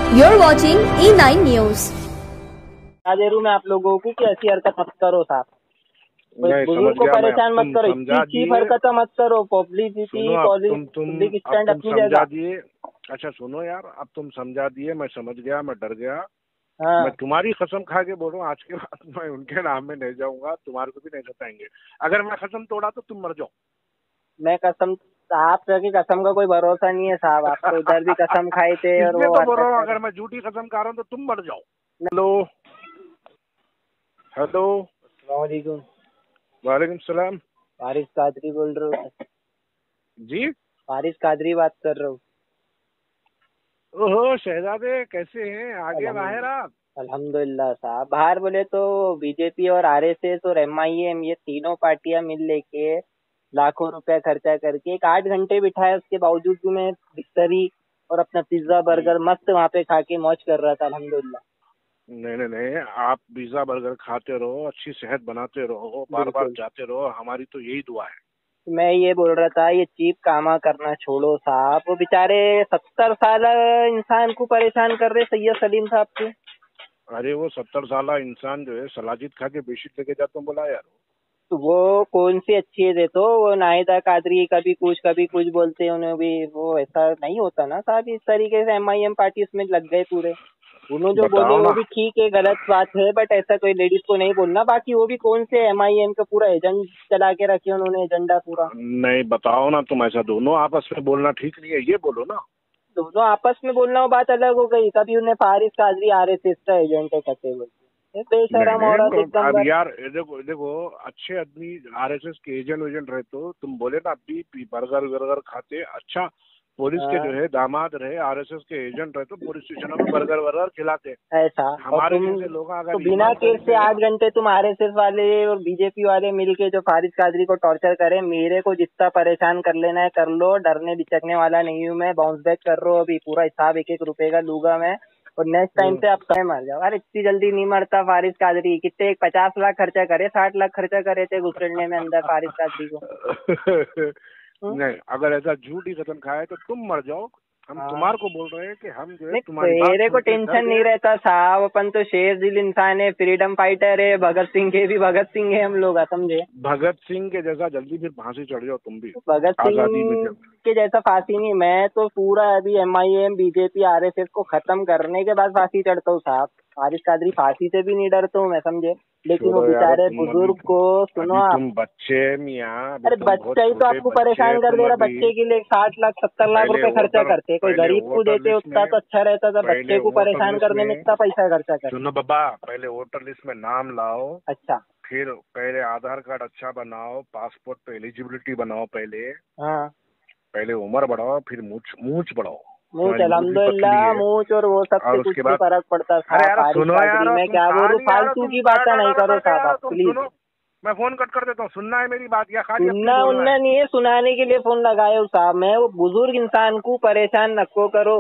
You're watching E9 News. दे रहा मैं आप लोगों को कि ऐसी हरकत मत करो साहब। बुजुर्ग को परेशान मत करो, इतनी चीप हरकत मत करो। पब्लिसिटी पब्लिक स्टैंड अपनी जगह। अच्छा सुनो यार, अब तुम समझा दिए, मैं समझ गया, मैं डर गया। हाँ। मैं तुम्हारी कसम खा के बोल रहा हूँ, आज के बाद मैं उनके नाम में नहीं जाऊंगा, तुम्हारे को भी नहीं बताएंगे। अगर मैं कसम तोड़ा तो तुम मर जाओ। मैं कसम, आप की कसम का कोई भरोसा नहीं है साहब। आप तो उधर भी कसम खाए थे और वो तो बोल रहा हूँ, अगर मैं झूठी कसम खा रहा हूँ तो तुम मर जाओ। हेलो हेलो, अस्सलाम वालेकुम। वालेकुम सलाम। फारिस कादरी बोल रहा हूँ जी, फारिस कादरी बात कर रहा हूँ। ओहो शहजादे, कैसे हैं? आगे बाहर आप? अल्हम्दुलिल्लाह साहब। बाहर बोले तो बीजेपी और आरएसएस और एमआईएम, ये तीनों पार्टियां मिल लेके लाखों रुपया खर्चा करके एक 8 घंटे बिठाया, उसके बावजूद भी मैं बिस्तरी और अपना पिज्जा बर्गर मस्त वहाँ पे खा के मौज कर रहा था अल्हम्दुलिल्लाह। नहीं नहीं नहीं, आप पिज्जा बर्गर खाते रहो, अच्छी सेहत बनाते रहो, बार बार जाते रहो, हमारी तो यही दुआ है। मैं ये बोल रहा था, ये चीप कामा करना छोड़ो साहब। वो बेचारे 70 साल इंसान को परेशान कर रहे सैयद सलीम साहब को। अरे वो 70 साल इंसान जो है सलाजिद खा के बेशित लेके जाता हूँ, बोला यार। तो वो कौन सी अच्छी है? देखो वो नाहिदा कादरी कभी कुछ बोलते हैं, उन्हें भी वो ऐसा नहीं होता ना साहब। इस तरीके से एमआईएम पार्टी उसमें लग गए पूरे। उन्होंने जो बोले वो भी ठीक है, गलत बात है, बट ऐसा कोई लेडीज को नहीं बोलना। बाकी वो भी कौन से एमआईएम का पूरा एजेंट चला के रखे उन्होंने, एजेंडा पूरा। नहीं बताओ ना तुम, ऐसा दोनों आपस में बोलना ठीक नहीं है, ये बोलो ना। दोनों आपस में बोलना वो बात अलग हो गई। कभी उन्हें फारिस कादरी आरएसएस का एजेंट है कहते बोलते, बेशरम औरत एकदम। अब यार देखो देखो, अच्छे आदमी आरएसएस के एजेंट रहे तो तुम बोले ना, पी बर्गर वर्गर खाते। अच्छा पुलिस के जो है दामाद रहे, आरएसएस के एजेंट रहे तो पुलिस स्टेशनों में बर्गर वर्गर खिलाते। ऐसा हमारे जैसे लोग अगर तो बिना केस से 8 घंटे तुम आरएसएस वाले और बीजेपी वाले मिलके जो फारिस कादरी को टॉर्चर करे, मेरे को जितना परेशान कर लेना है कर लो, डरने बिचकने वाला नहीं हूँ मैं। बाउंस बैक कर रहा हूँ अभी, पूरा हिसाब 1-1 रुपए का लूंगा मैं, और नेक्स्ट टाइम से आप कहीं मर जाओ। अरे इतनी जल्दी नहीं मरता फारिस कादरी। कितने 50 लाख खर्चा करे, 60 लाख खर्चा करे थे घुसड़ने में अंदर फारिस कादरी को। नहीं, अगर ऐसा झूठ ही कदम खाए तो तुम मर जाओ। हम तुम्हारे को बोल रहे हैं कि हम जो है तुम्हारी बात मेरे को टेंशन नहीं रहता साहब। अपन तो शेर दिल इंसान है, फ्रीडम फाइटर है। भगत सिंह के भी भगत सिंह है हम लोग, समझे? भगत सिंह के जैसा जल्दी फिर फांसी चढ़ जाओ तुम भी। भगत सिंह के जैसा फांसी नहीं, मैं तो पूरा अभी एमआईएम बीजेपी आरएसएस को खत्म करने के बाद फांसी चढ़ता हूँ साहब। फारिस कादरी फांसी से भी नहीं डरता हूँ मैं, समझे? लेकिन वो बेचारे बुजुर्ग को सुनो आप। तुम बच्चे मियाँ, अरे बच्चा ही तो आपको परेशान कर दे रहा। बच्चे के लिए 60 लाख 70 लाख रुपए खर्चा करते, कोई गरीब को देते उतना तो अच्छा रहता था। बच्चे को परेशान करने में इतना पैसा खर्चा कर। सुनो बाबा, पहले वोटर लिस्ट में नाम लाओ। अच्छा, फिर पहले आधार कार्ड अच्छा बनाओ, पासपोर्ट पे एलिजिबिलिटी बनाओ पहले। हाँ, पहले उम्र बढ़ाओ, फिर मूछ बढ़ाओ। मूछ अल्हम्दुलिल्लाह, मूछ और वो सब से कुछ फर्क पड़ता है। सुनो यार, मैं क्या बोल रहा हूँ, फालतू की बातें नहीं करो साहब आप प्लीज। मैं फोन कट कर देता हूँ, सुनना है मेरी बात या खाली सुनना उनना नहीं है, सुनाने के लिए फोन लगाए हो साहब। मैं वो बुजुर्ग इंसान को परेशान नको करो।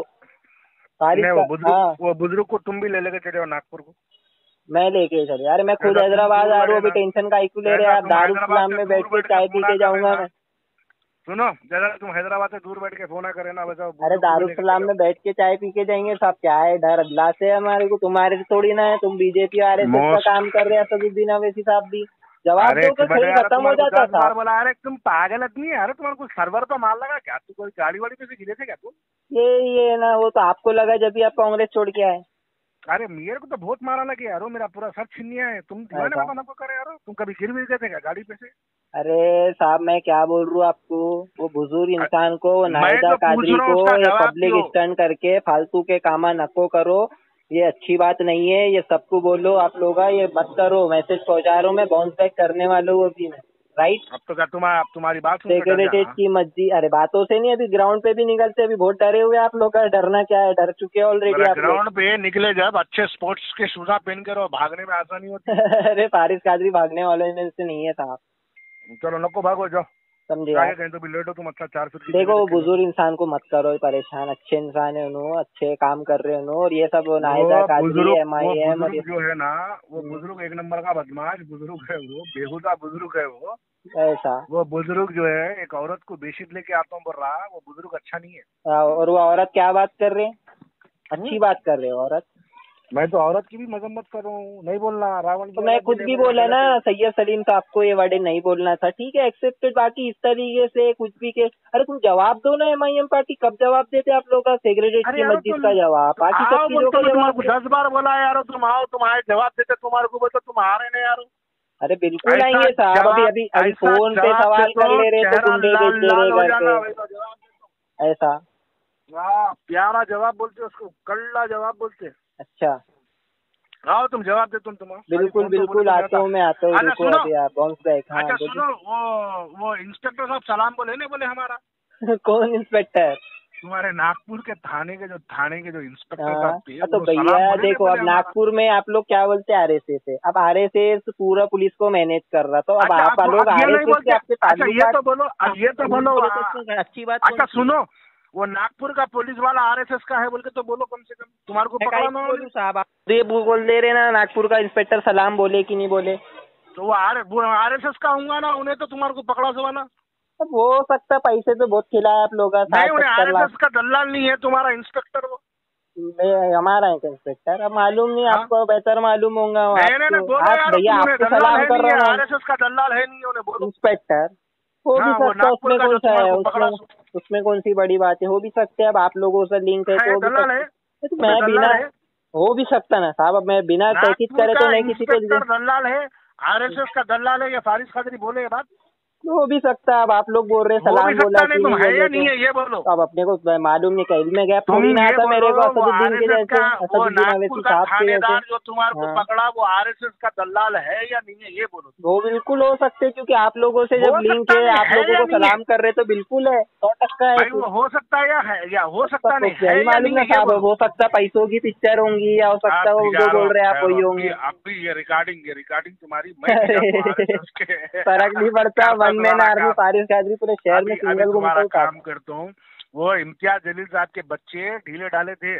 वो बुजुर्ग को तुम भी ले लेके चले हो नागपुर को। मैं लेके चले यार, मैं खुद हैदराबाद आ रहा हूँ अभी। टेंशन का इक्यू ले रहे हैं आप? दारुसलाम में बैठ के चाय पी के जाऊंगा मैं। सुनो जरा, तुम हैदराबाद से दूर बैठ के फोन करे ना वैसा। अरे दारुसलाम में बैठ के चाय पी के जाएंगे साहब। क्या है डर अल्लाह से हमारे को, तुम्हारे से थोड़ी ना है। तुम बीजेपी आरएसएस का काम कर रहे हैं असदुद्दीन अवैसी साहब भी। जवाब दो, खेल खत्म हो जाता था। बोला अरे तुम पागल आदमी है, अरे तुम्हारे कुछ सर्वर तो मार लगा क्या? तू कोई गाड़ी वाड़ी पे से गिरे थे क्या तू? ये ना, वो तो आपको लगा जब भी आप कांग्रेस छोड़ के आए। अरे मेरे को तो बहुत मारा लगे यारो, मेरा पूरा सर छिनिया है। तुम दीवाने को करे यारो, तुम कभी गिर भी गए थे क्या गाड़ी पे से? अरे साहब मैं क्या बोल रहा हूँ आपको, वो बुजुर्ग इंसान को, नाहिदा कादरी को ये पब्लिक स्टंट करके फालतू के कामा नको करो। ये अच्छी बात नहीं है। ये सबको बोलो आप लोग, ये मत करो। मैसेज पहुंचा रहा हूँ मैं, बाउंस बैक करने वाला हूँ अभी मैं। राइट, अब तो क्या तुम्हारी बात सेक्रेटरीट की मर्जी? अरे बातों से नहीं, अभी ग्राउंड पे भी निकलते। अभी बहुत डरे हुए आप लोग। डरना क्या है, डर चुके ऑलरेडी आप। ग्राउंड पे निकले जब अच्छे स्पोर्ट्स के शूज पहन कर, भागने में आसानी होती है। अरे फारिस कादरी भागने वालों में से नहीं है साहब। चलो नको भागो, जाओ समझे? कहीं तो भी लेट हो तुम। अच्छा 4 फीट देखो वो बुजुर्ग इंसान को मत करो परेशान। अच्छे इंसान है उन्होंने, अच्छे काम कर रहे हैं। और ये सब नाहिदा कादरी एमआईएम जो है ना, वो बुजुर्ग एक नंबर का बदमाश बुजुर्ग है, वो बेहुदा बुजुर्ग है वो। ऐसा वो बुजुर्ग जो है एक औरत को बेशित लेके आता हूँ बोल रहा, वो बुजुर्ग अच्छा नहीं है। और वो औरत क्या बात कर रहे हैं? अच्छी बात कर रहे हो औरत। मैं तो औरत की भी मजम्मत कर रहा हूँ, नहीं बोलना रावण। तो मैं खुद भी बोला ना सैयद सलीम साहब को ये वर्ड नहीं बोलना था, ठीक है एक्सेप्टेड। बाकी इस तरीके से कुछ भी के, अरे तुम जवाब दो ना, MIM पार्टी कब जवाब देते आप लोग का सेक्रेटरीट की मस्जिद का जवाब, बाकी सब चीजों का जवाब। 10 बार बोला यार, तुम आओ, तुम आए जवाब देते, तुम्हारे को बोलते तुम आ रहे नहीं यार। अरे बिल्कुल आएंगे साहब, अभी फोन पे सवाल कर ले रहे तो तुम दे करके ऐसा। प्यारा जवाब बोलते, उसको कड़ला जवाब बोलते। अच्छा आओ तुम जवाब दे, तुम बिल्कुल बिल्कुल आता हूँ मैं, आता हूँ। रुको अभी आप बाउंस बैक। हाँ अच्छा सुनो, वो इंस्पेक्टर साहब सलाम बोले नहीं बोले हमारा? कौन इंस्पेक्टर? तुम्हारे नागपुर के थाने के जो इंस्पेक्टर साहब थे। तो भैया देखो, अब नागपुर में आप लोग क्या बोलते हैं RSS से, अब RSS पूरा पुलिस को मैनेज कर रहा, तो अब आप लोग RSS के आपके ताल्लुकात। ये तो बोलो अच्छी बात। अच्छा सुनो, वो नागपुर का पुलिस वाला RSS का है बोल के तो बोलो, कम से कम तुम्हारे को पकड़ा ना बोलूं साहब। आप ये बोल दे रहे ना नागपुर का इंस्पेक्टर सलाम बोले कि नहीं बोले, तो वो RSS का होगा ना, उन्हें तो तुम्हारे को पकड़ा सो ना। अब हो सकता, पैसे तो बहुत खिलाया आप लोग। RSS का दलाल नहीं है तुम्हारा इंस्पेक्टर, वो हमारा है इंस्पेक्टर। अब मालूम नहीं, आपको बेहतर मालूम होगा। भैया आपको सलाम कर रहा हूँ, RSS का दलाल है नहीं, उन्हें बोलो इंस्पेक्टर हो भी सकता, उसमें कौन सा है, उसमें कौन सी बड़ी बात है, हो भी सकते हैं। अब आप लोगों से लिंक है तो मैं बिना हो भी सकता ना साहब, अब मैं बिना तहकीद करे तो नहीं किसी को। दलाल है RSS का दलाल है, या फारिस कादरी बोले बात हो भी सकता है। अब आप लोग बोल रहे हैं सलाम बोला कि तुम है या नहीं है, ये बोलो। अब अपने को मालूम नहीं, कहीं में गया थोड़ी ना आता मेरे को। असदुद्दीन के जैसे, असदुद्दीन अवैसी साहब के जैसे जो तुम्हारे को पकड़ा, वो RSS का दलाल है या नहीं है, ये बोलो। वो बिल्कुल हो सकते हैं, क्योंकि आप लोगों से जब लिंक है, आप लोगों को सलाम कर रहे तो बिल्कुल है, 100% है। हो सकता है या हो सकता नहीं, यही मालूम ना साहब। हो सकता पैसों की पिक्चर होंगी, या हो सकता वो जो बोल रहे हैं आप वही होंगे। अब भी ये रिकॉर्डिंग तुम्हारी फर्क नहीं पड़ता। 1 मैन आर्मी फारिस कादरी पूरे शहर में सिंगल घूमता काम करता हूँ। वो इम्तियाज जलील साहब के बच्चे ढीले डाले थे,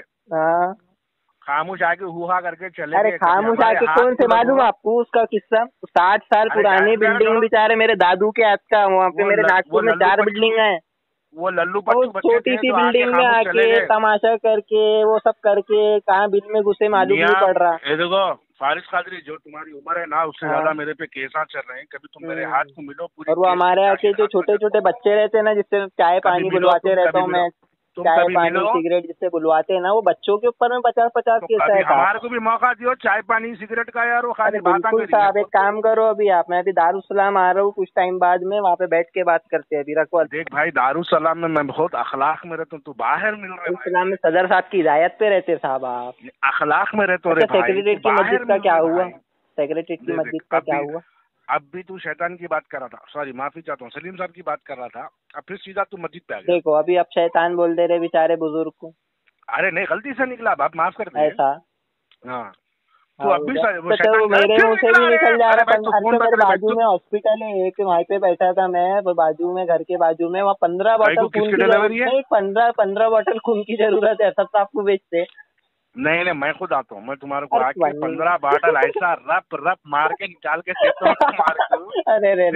खामोश आके हुआ करके चले। अरे खामोश आके कौन से, मालूम आपको उसका किस्सा? 60 साल पुरानी बिल्डिंग, बेचारे मेरे दादू के हाथ का। वहाँ पे मेरे नागपुर में 4 बिल्डिंग है। वो लल्लू छोटी सी बिल्डिंग में आके तमाशा करके वो सब करके कहाँ बिल में घुसे मालूम नहीं पड़ रहा। ये देखो फारिस कादरी, जो तुम्हारी उम्र है ना, उससे ज्यादा मेरे पे केसा चल रहे हैं। कभी तुम मेरे हाथ को मिलो पूरी। और वो हमारे यहाँ के जो छोटे छोटे बच्चे रहते हैं ना, जिससे चाय पानी बुलवाते रहता हूँ मैं, चाय पानी सिगरेट जिससे बुलवाते हैं ना, वो बच्चों के ऊपर में 50-50 केस है। हमारे को भी मौका दियो चाय पानी सिगरेट का यार। वो खाली बिल्कुल साहब, एक काम करो अभी आप, मैं अभी दारुसलाम आ रहा हूँ कुछ टाइम बाद में, वहाँ पे बैठ के बात करते हैं। अभी रखो। देख भाई, दारुसलाम में मैं बहुत अखलाक में रहता हूँ, तू बाहर मिल रहा है। दारुसलाम में सदर साहब की हिदायत पे रहते साहब आप, अखलाक में रहते हो। सेक्रेटरीट की मस्जिद का क्या हुआ? सेक्रेटरीट की मस्जिद का क्या हुआ? अब भी तू शैतान की बात कर रहा था, सॉरी माफी चाहता हूँ, सलीम साहब की बात कर रहा था, अब फिर सीधा तू मस्जिद पे आ गया। देखो अभी आप शैतान बोल दे रहे बेचारे बुजुर्ग को। अरे नहीं, गलती से निकला, आप माफ कर दे। ऐसा हाँ, तो अब भी मेरे मुंह से भी निकल जा रहा है। मेरे बाजू में हॉस्पिटल है एक, वहीं पे बैठा था मैं, बाजू में, घर के बाजू में, वहाँ 15 बॉटल खून की जरूरत है। 15 बॉटल खून की जरूरत है, सब आपको बेचते। नहीं, मैं खुद आता हूँ, मैं तुम्हारे को आके 15 बॉटल ऐसा रप मार के निकाल के देता हूँ तुम्हारे को। अरे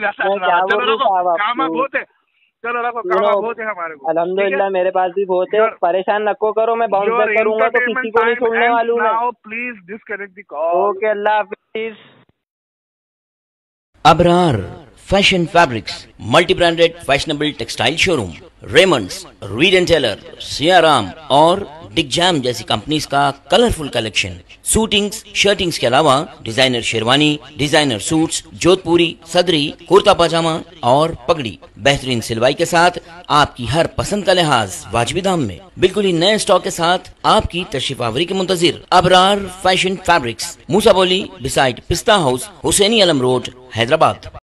काम बहुत है, चलो रखो, काम बहुत है हमारे को। अल्हम्दुलिल्लाह मेरे पास भी बहुत है, परेशान नको करो, मैं बाउंस बैक करूंगा तो किसी को नहीं छोड़ने वाला हूँ मैं। Please disconnect the call. Okay, अल्लाह हाफिज। Abrar fashion fabrics, multi branded fashionable textile showroom, Raymonds, Reid and Taylor, Siyaram और डिग जैम जैसी कंपनीज का कलरफुल कलेक्शन, सूटिंग्स, शर्टिंग्स के अलावा designer sherwani, designer suits, Jodhpuri, सदरी, कुर्ता पजामा और पगड़ी, बेहतरीन सिलवाई के साथ आपकी हर पसंद का लिहाज वाजिबी दाम में, बिल्कुल ही नए स्टॉक के साथ आपकी तशरीफ आवरी के मुंतजिर। Abrar fashion fabrics, Moosa Bowli beside पिस्ता हाउस, हुसैनी अलम रोड, हैदराबाद।